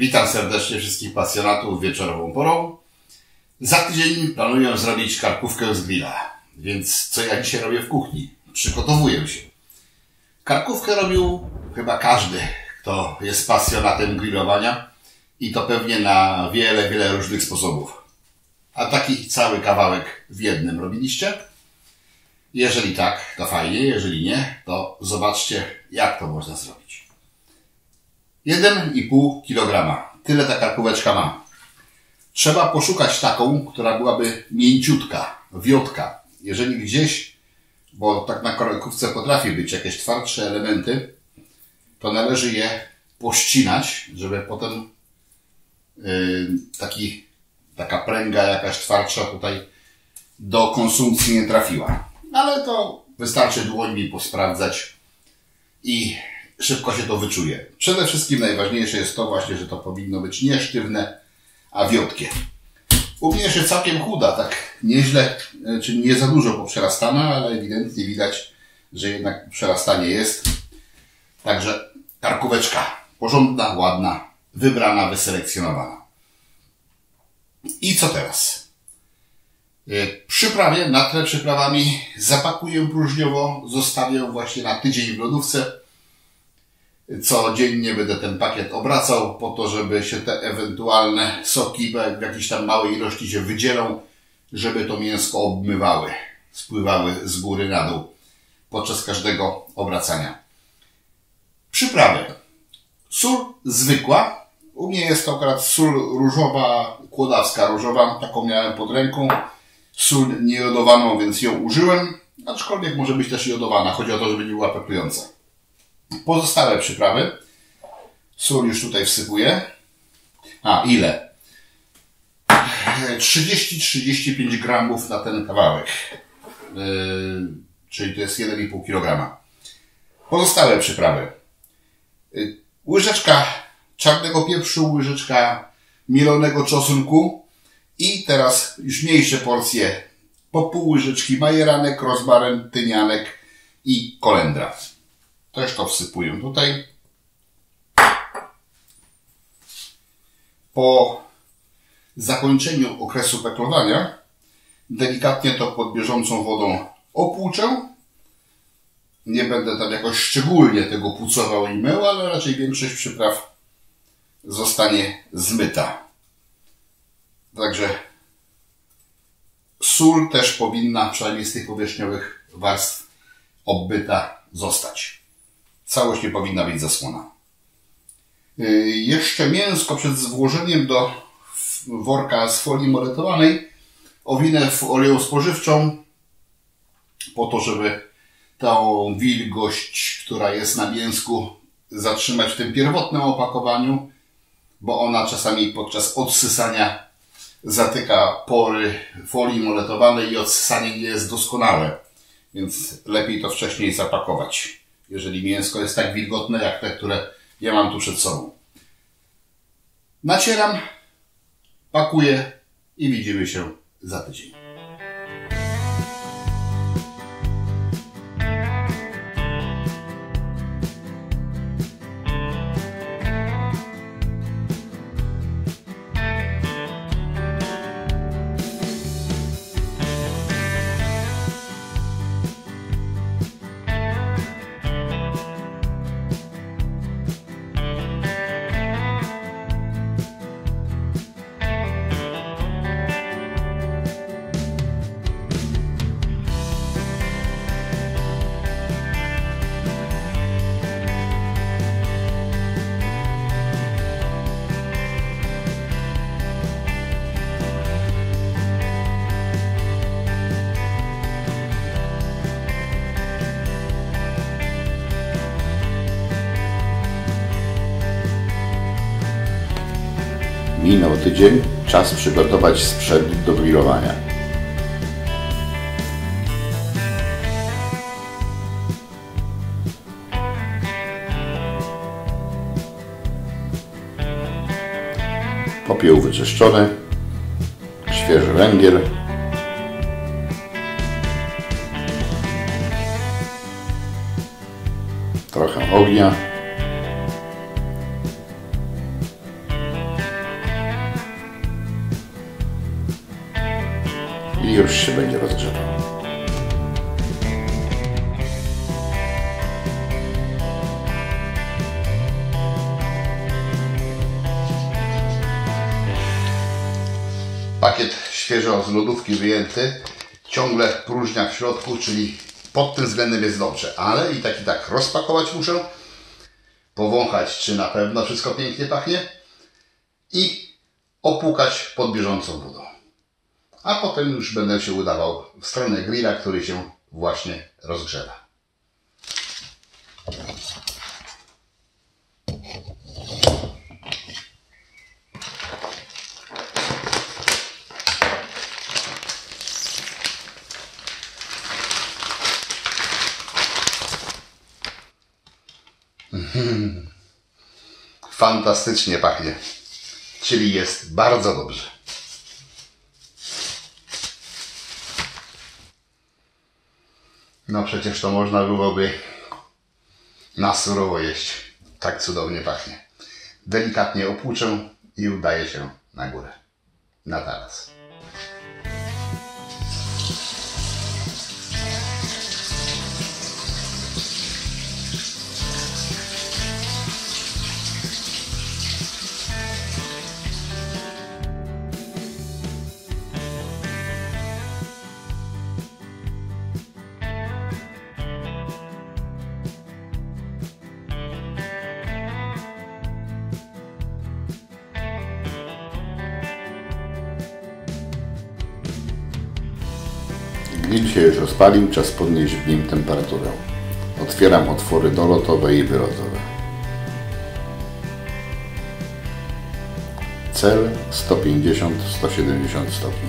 Witam serdecznie wszystkich pasjonatów wieczorową porą. Za tydzień planuję zrobić karkówkę z grilla. Więc co ja dzisiaj robię w kuchni? Przygotowuję się. Karkówkę robił chyba każdy, kto jest pasjonatem grillowania. I to pewnie na wiele różnych sposobów. A taki cały kawałek w jednym robiliście? Jeżeli tak, to fajnie. Jeżeli nie, to zobaczcie, jak to można zrobić. 1,5 kg. Tyle ta karkóweczka ma. Trzeba poszukać taką, która byłaby mięciutka, wiotka. Jeżeli gdzieś, bo tak na karkówce potrafi być jakieś twardsze elementy, to należy je pościnać, żeby potem taka pręga jakaś twardsza tutaj do konsumpcji nie trafiła. Ale to wystarczy dłońmi posprawdzać i szybko się to wyczuje. Przede wszystkim najważniejsze jest to właśnie, że to powinno być nie sztywne, a wiotkie. U mnie się całkiem chuda, tak nieźle, czy nie za dużo poprzerastana, ale ewidentnie widać, że jednak przerastanie jest. Także karkóweczka porządna, ładna, wybrana, wyselekcjonowana. I co teraz? Przyprawię, natrę przyprawami, zapakuję próżniowo, zostawię właśnie na tydzień w lodówce. Codziennie będę ten pakiet obracał po to, żeby się te ewentualne soki w jakiejś tam małej ilości się wydzielą, żeby to mięsko obmywały, spływały z góry na dół podczas każdego obracania. Przyprawy. Sól zwykła. U mnie jest to akurat sól różowa, kłodawska różowa, taką miałem pod ręką. Sól niejodowaną, więc ją użyłem, aczkolwiek może być też jodowana. Chodzi o to, żeby nie była peklująca. Pozostałe przyprawy. Sól już tutaj wsypuję. A, ile? 30-35 gramów na ten kawałek. Czyli to jest 1,5 kg. Pozostałe przyprawy. Łyżeczka czarnego pieprzu, łyżeczka mielonego czosnku i teraz już mniejsze porcje. Po pół łyżeczki majeranek, rozmaryn, tymianek i kolendra. Też to wsypuję tutaj. Po zakończeniu okresu peklowania delikatnie to pod bieżącą wodą opłuczę. Nie będę tam jakoś szczególnie tego pucował i mył, ale raczej większość przypraw zostanie zmyta. Także sól też powinna, przynajmniej z tych powierzchniowych warstw, obbyta zostać. Całość nie powinna być zasłona. Jeszcze mięsko przed włożeniem do worka z folii moletowanej owinę w oleją spożywczą po to, żeby tą wilgoć, która jest na mięsku, zatrzymać w tym pierwotnym opakowaniu, bo ona czasami podczas odsysania zatyka pory folii moletowanej i odsysanie nie jest doskonałe, więc lepiej to wcześniej zapakować, jeżeli mięsko jest tak wilgotne jak te, które ja mam tu przed sobą. Nacieram, pakuję i widzimy się za tydzień. Minął tydzień, czas przygotować sprzęt do grillowania. Popiół wyczyszczony, świeży węgiel, trochę ognia, też się będzie rozgrzewał. Pakiet świeżo z lodówki wyjęty, ciągle próżnia w środku, czyli pod tym względem jest dobrze, ale i tak rozpakować muszę, powąchać, czy na pewno wszystko pięknie pachnie i opłukać pod bieżącą wodą. A potem już będę się udawał w stronę grilla, który się właśnie rozgrzewa. Fantastycznie pachnie, czyli jest bardzo dobrze. No przecież to można byłoby na surowo jeść. Tak cudownie pachnie. Delikatnie opłuczę i udaję się na górę. Na taras. Grill się już rozpalił, czas podnieść w nim temperaturę. Otwieram otwory dolotowe i wylotowe. Cel 150-170 stopni.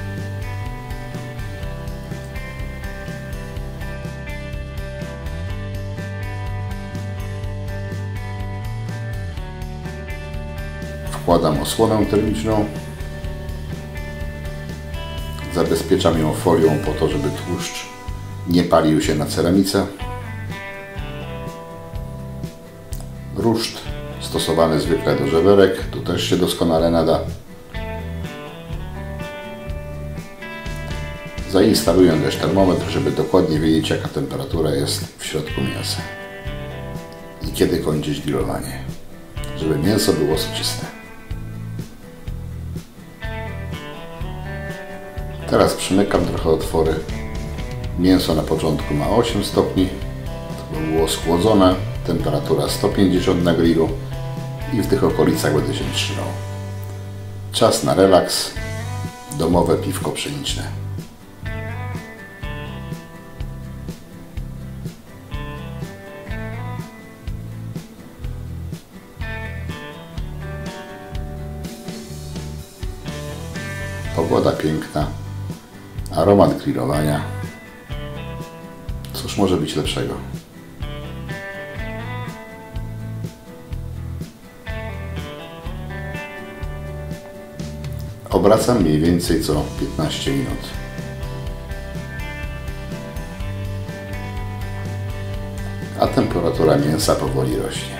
Wkładam osłonę termiczną. Zabezpieczam ją folią po to, żeby tłuszcz nie palił się na ceramice. Ruszt stosowany zwykle do żeberek, tu też się doskonale nada. Zainstaluję też termometr, żeby dokładnie wiedzieć, jaka temperatura jest w środku mięsa i kiedy kończyć grillowanie, żeby mięso było soczyste. Teraz przymykam trochę otwory. Mięso na początku ma 8 stopni, to było schłodzone, temperatura 150 na grillu i w tych okolicach będę się trzymał. Czas na relaks, domowe piwko pszeniczne. Pogoda piękna, aromat grillowania. Cóż może być lepszego? Obracam mniej więcej co 15 minut. A temperatura mięsa powoli rośnie.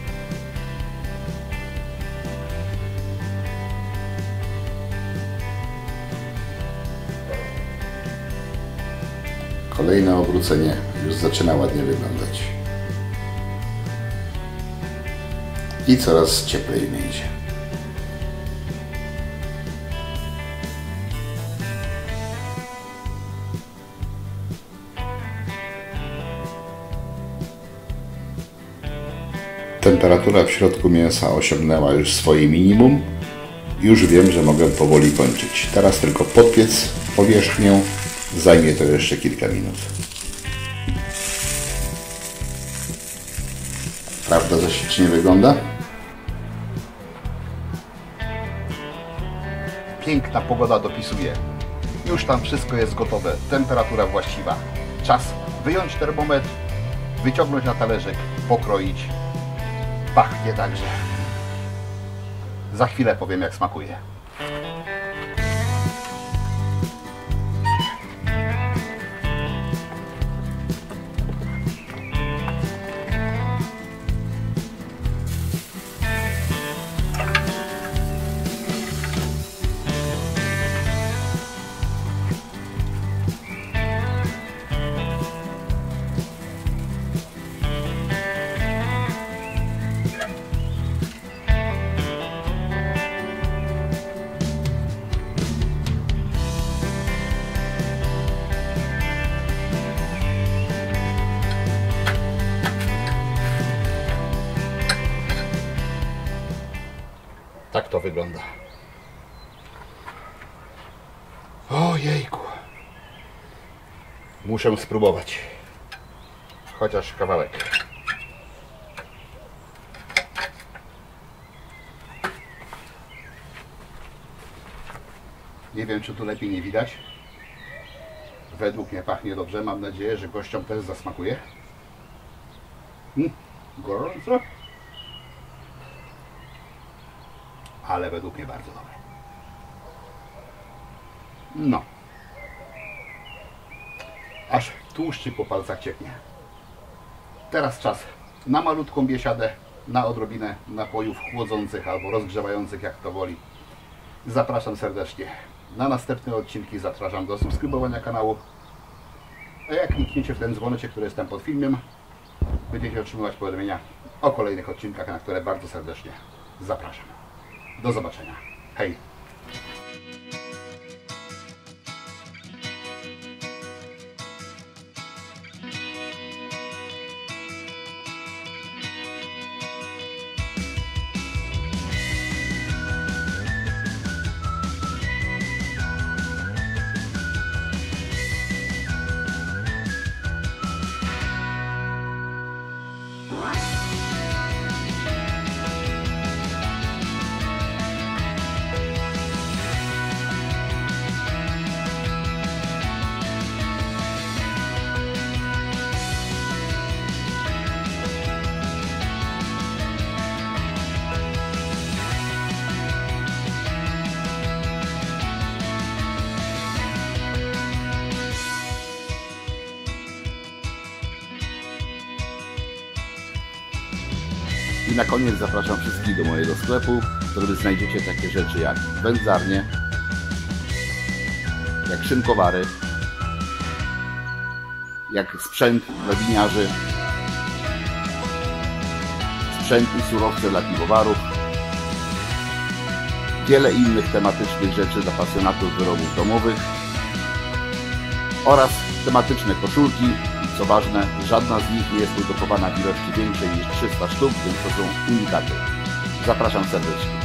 Kolejne obrócenie już zaczyna ładnie wyglądać. I coraz cieplej w mięsie. Temperatura w środku mięsa osiągnęła już swoje minimum. Już wiem, że mogę powoli kończyć. Teraz tylko podpiec powierzchnię. Zajmie to jeszcze kilka minut. Prawda, że ślicznie wygląda? Piękna pogoda dopisuje. Już tam wszystko jest gotowe. Temperatura właściwa. Czas wyjąć termometr, wyciągnąć na talerzyk, pokroić. Pachnie także. Za chwilę powiem, jak smakuje. to wygląda. Ojejku. Muszę spróbować. Chociaż kawałek. Nie wiem, czy tu lepiej nie widać. Według mnie pachnie dobrze. Mam nadzieję, że gościom też zasmakuje. Gorąco. Ale według mnie bardzo dobre. No. Aż tłuszczy po palcach cieknie. Teraz czas na malutką biesiadę, na odrobinę napojów chłodzących albo rozgrzewających, jak to woli. Zapraszam serdecznie na następne odcinki. Zapraszam do subskrybowania kanału. A jak klikniecie w ten dzwoneczek, który jest tam pod filmem, będziecie otrzymywać powiadomienia o kolejnych odcinkach, na które bardzo serdecznie zapraszam. Do zobaczenia. Hej! I na koniec zapraszam wszystkich do mojego sklepu, w którym znajdziecie takie rzeczy jak wędzarnie, jak szynkowary, jak sprzęt dla winiarzy, sprzęt i surowce dla piwowarów, wiele innych tematycznych rzeczy dla pasjonatów wyrobów domowych oraz tematyczne koszulki. Co ważne, żadna z nich nie jest produkowana w ilości większej niż 300 sztuk, więc to są unikaty. Zapraszam serdecznie.